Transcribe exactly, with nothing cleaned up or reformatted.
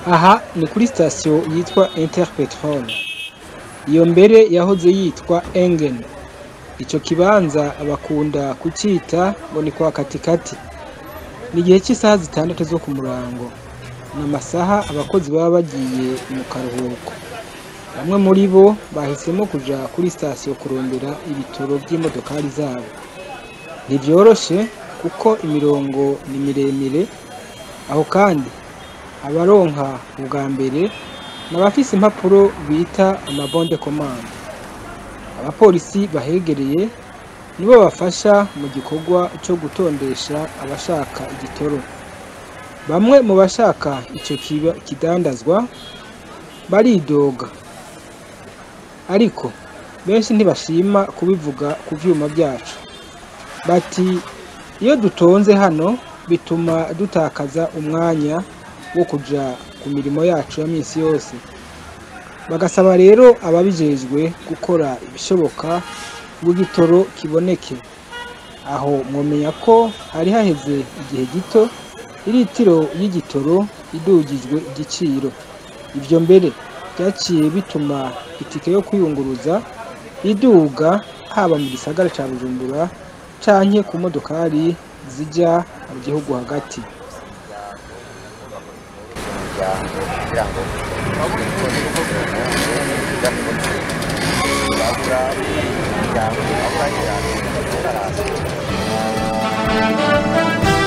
Aha ni kuri sitasiyo yitwa Interpetrol, iyo mbere yahoze yitwa Engen. Ico kibanza bakunda kucita ngo ni kwa katikati. Ni igihe cy'isaha zitandatu zo ku murango, n'amasaha abakozi baba bagiye mu karuhuko. Bamwe muri bo bahisemo kuja kuri sitasiyo kurondera ibitoro by'imodokari zabo. Ntivyoroshe kuko imirongo ni miremire, aho kandi abaronka ubwa mbere n'abafise impapuro bita amabonde commande. Abapolisi bahegereye nibo bafasha mu gikorwa cyo gutondesha abashaka igitoro. Bamwe mu bashaka ico kidandazwa baridoga, ariko benshi ntibashima kubivuga ku vyuma byacu. Bati iyo dutonze hano bituma dutakaza umwanya wo kuja ku mirimo yacu ya minsi yose. Bagasaba rero ababijejwe gukora ibishoboka ngo igitoro kiboneke. Aho mwomenya ko hari haheze igihe gito iritiro y'igitoro idugijwe igiciro. Ivyo mbere byaciye bituma itike yo kwiyunguruza iduga, haba mu gisagara ca Bujumbura canke ku modokari zija mu gihugu hagati. Thank you.